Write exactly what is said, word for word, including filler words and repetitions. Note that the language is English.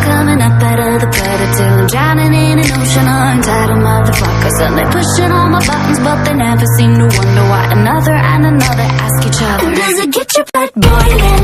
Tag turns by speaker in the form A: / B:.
A: coming up out of the gutter till I'm drowning in an ocean of entitled motherfuckers. And they pushing all my buttons, but they never seem to wonder why another and another ask each other, does it get your blood boiling?